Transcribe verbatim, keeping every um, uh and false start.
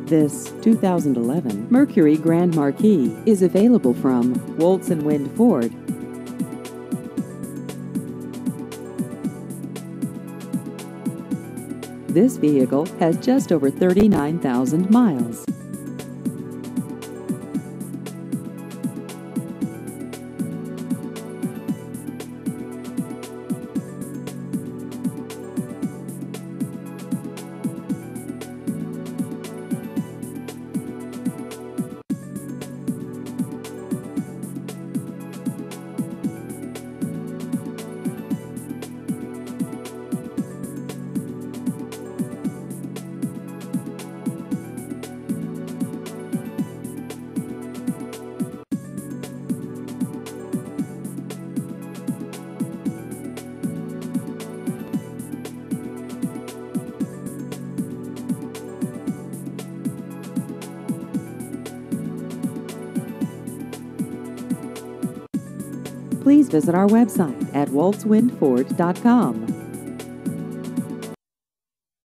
This two thousand eleven Mercury Grand Marquis is available from Woltz and Wind Ford. This vehicle has just over thirty-nine thousand miles. Please visit our website at woltz wind ford dot com.